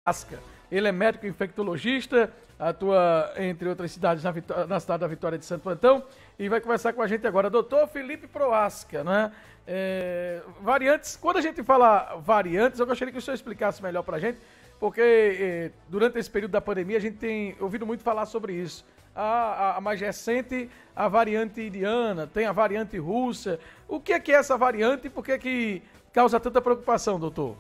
Ele é médico infectologista, atua, entre outras cidades, na cidade da Vitória de Santo Antão, e vai conversar com a gente agora. Doutor Felipe Proasca, né? Variantes, quando a gente fala variantes, eu gostaria que o senhor explicasse melhor para a gente, porque durante esse período da pandemia a gente tem ouvido muito falar sobre isso. A mais recente, a variante indiana, tem a variante russa. O que é essa variante e por que causa tanta preocupação, doutor?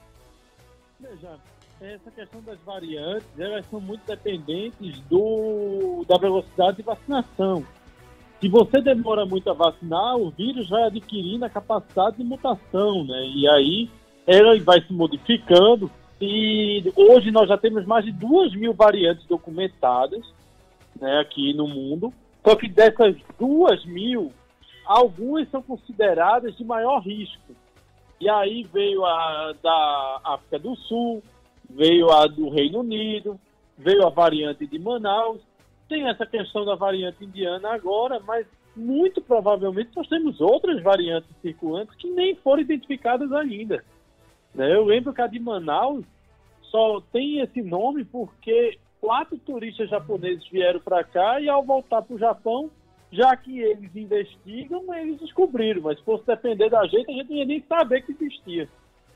Veja, essa questão das variantes, elas são muito dependentes da velocidade de vacinação. Se você demora muito a vacinar, o vírus vai adquirindo a capacidade de mutação, né? E aí ela vai se modificando. E hoje nós já temos mais de 2.000 variantes documentadas, né, aqui no mundo. Só que dessas 2.000, algumas são consideradas de maior risco. E aí veio a da África do Sul, veio a do Reino Unido, veio a variante de Manaus. Tem essa questão da variante indiana agora, mas muito provavelmente nós temos outras variantes circulantes que nem foram identificadas ainda. Eu lembro que a de Manaus só tem esse nome porque 4 turistas japoneses vieram para cá e, ao voltar para o Japão, já que eles investigam, eles descobriram. Mas se fosse depender da gente, a gente não ia nem saber que existia.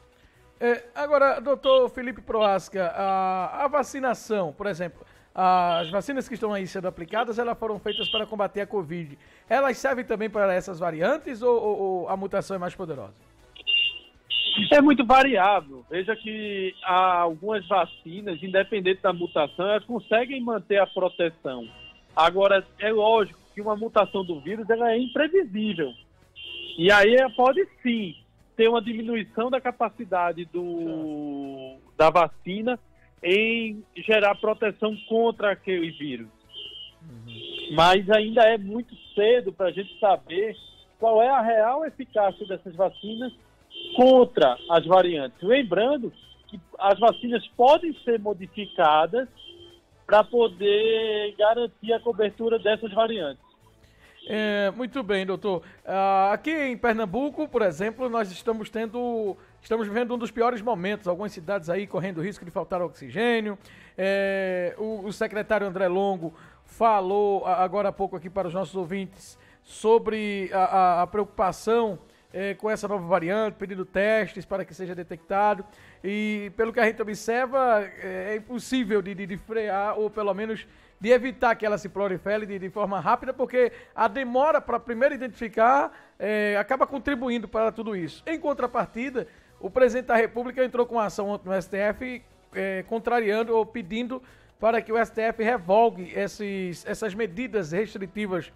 Agora, doutor Felipe Proasca, a vacinação, por exemplo, as vacinas que estão aí sendo aplicadas, elas foram feitas para combater a Covid. Elas servem também para essas variantes ou a mutação é mais poderosa? É muito variável. Veja que há algumas vacinas, independente da mutação, elas conseguem manter a proteção. Agora, é lógico que uma mutação do vírus ela é imprevisível. E aí pode sim ter uma diminuição da capacidade da vacina em gerar proteção contra aquele vírus. Mas ainda é muito cedo para a gente saber qual é a real eficácia dessas vacinas contra as variantes. Lembrando que as vacinas podem ser modificadas para poder garantir a cobertura dessas variantes. Muito bem, doutor. Aqui em Pernambuco, por exemplo, nós estamos vivendo um dos piores momentos. Algumas cidades aí correndo risco de faltar oxigênio. O secretário André Longo falou agora há pouco aqui para os nossos ouvintes sobre a preocupação com essa nova variante, pedindo testes para que seja detectado. E pelo que a gente observa, é impossível de frear, ou pelo menos de evitar que ela se prolifere de forma rápida, porque a demora para primeiro identificar acaba contribuindo para tudo isso. Em contrapartida, o presidente da República entrou com ação ontem no STF, contrariando ou pedindo para que o STF revogue essas medidas restritivas.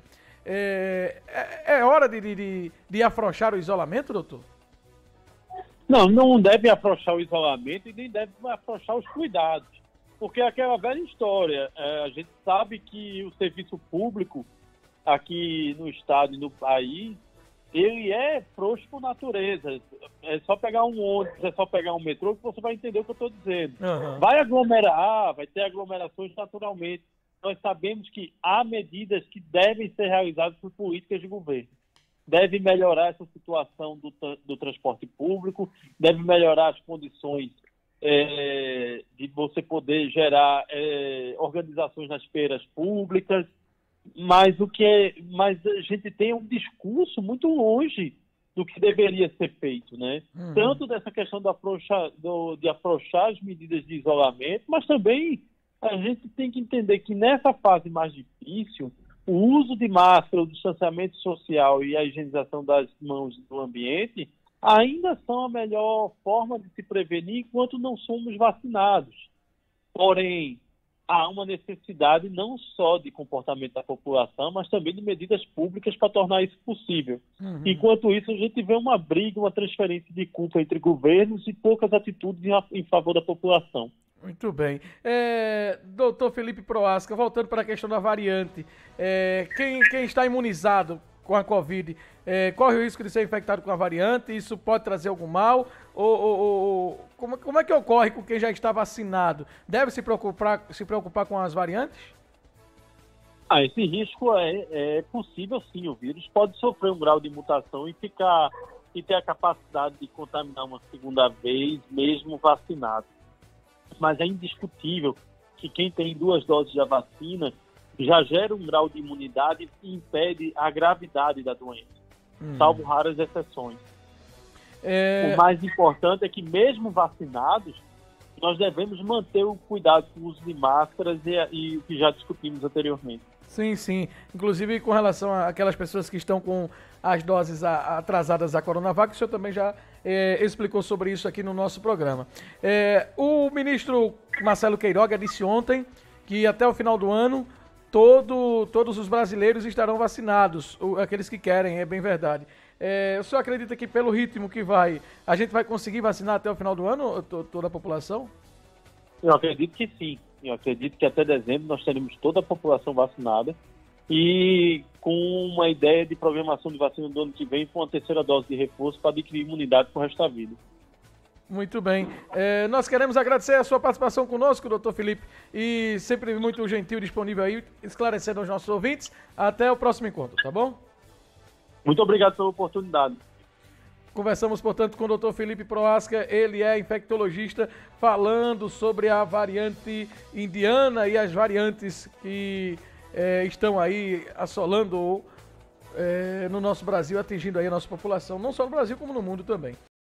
É hora de afrouxar o isolamento, doutor? Não deve afrouxar o isolamento e nem deve afrouxar os cuidados. Porque é aquela velha história. A gente sabe que o serviço público aqui no estado e no país, ele é frouxo por natureza. É só pegar um ônibus, é só pegar um metrô que você vai entender o que eu estou dizendo. Uhum. Vai aglomerar, vai ter aglomerações naturalmente. Nós sabemos que há medidas que devem ser realizadas por políticas de governo. Deve melhorar essa situação do transporte público, deve melhorar as condições de você poder gerar organizações nas feiras públicas, mas a gente tem um discurso muito longe do que deveria ser feito, né? Uhum. Tanto dessa questão de afrouxar as medidas de isolamento, mas também a gente tem que entender que nessa fase mais difícil, o uso de máscara, o distanciamento social e a higienização das mãos do ambiente ainda são a melhor forma de se prevenir enquanto não somos vacinados. Porém, há uma necessidade não só de comportamento da população, mas também de medidas públicas para tornar isso possível. Uhum. Enquanto isso, a gente vê uma briga, uma transferência de culpa entre governos e poucas atitudes em favor da população. Muito bem. Doutor Felipe Proasca, voltando para a questão da variante, quem está imunizado com a Covid corre o risco de ser infectado com a variante? Isso pode trazer algum mal? Como é que ocorre com quem já está vacinado? Deve se preocupar com as variantes? Esse risco é possível sim. O vírus pode sofrer um grau de mutação e ter a capacidade de contaminar uma segunda vez, mesmo vacinado. mas é indiscutível que quem tem 2 doses da vacina já gera um grau de imunidade e impede a gravidade da doença, salvo raras exceções. O mais importante é que, mesmo vacinados, nós devemos manter o cuidado com o uso de máscaras e o que já discutimos anteriormente. Sim, sim. Inclusive, com relação àquelas pessoas que estão com as doses atrasadas da Coronavac, o senhor também já explicou sobre isso aqui no nosso programa. O ministro Marcelo Queiroga disse ontem que até o final do ano todos os brasileiros estarão vacinados, aqueles que querem, é bem verdade. O senhor acredita que pelo ritmo que a gente vai conseguir vacinar até o final do ano toda a população? Eu acredito que sim. Eu acredito que até dezembro nós teremos toda a população vacinada e com uma ideia de programação de vacina do ano que vem com uma 3ª dose de reforço para adquirir imunidade para o resto da vida. Muito bem. Nós queremos agradecer a sua participação conosco, doutor Felipe, e sempre muito gentil e disponível aí, esclarecendo aos nossos ouvintes. Até o próximo encontro, tá bom? Muito obrigado pela oportunidade. Conversamos, portanto, com o Dr. Felipe Prohaska, ele é infectologista, falando sobre a variante indiana e as variantes que estão aí assolando no nosso Brasil, atingindo aí a nossa população, não só no Brasil, como no mundo também.